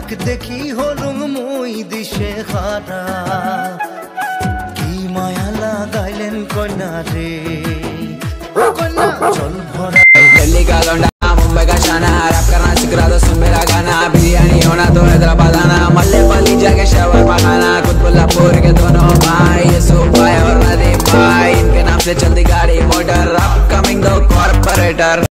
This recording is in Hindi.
তোমাক দেখি হলুম মুই দিশে হারা কি মায়া লাগাইলেন কন্যা রে কন্যা চল ভরা दिल्ली का लौंडा मुंबई का शाना रैप करना सीख रहा तो सुन मेरा गाना बिरयानी होना तो हैदराबाद आना मल्ले वाली जाके शवरमा खाना कुतुबुल्लापुर के दोनों भाई यूसुफ भाई और नदीम भाई इनके नाम से चलती गाड़ी मोटर अपकमिंग दो कॉर्पोरेटर।